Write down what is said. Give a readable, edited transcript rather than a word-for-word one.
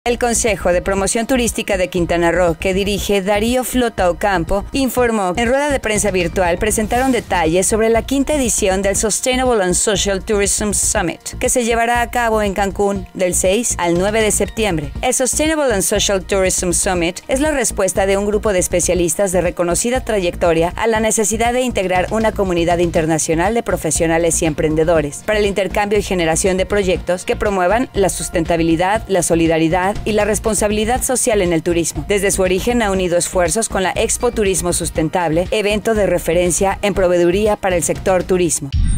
El Consejo de Promoción Turística de Quintana Roo, que dirige Darío Flota Ocampo, informó en rueda de prensa virtual presentaron detalles sobre la quinta edición del Sustainable and Social Tourism Summit, que se llevará a cabo en Cancún del 6 al 9 de septiembre. El Sustainable and Social Tourism Summit es la respuesta de un grupo de especialistas de reconocida trayectoria a la necesidad de integrar una comunidad internacional de profesionales y emprendedores para el intercambio y generación de proyectos que promuevan la sustentabilidad, la solidaridad y la responsabilidad social en el turismo. Desde su origen ha unido esfuerzos con la Expo Turismo Sustentable, evento de referencia en proveeduría para el sector turismo.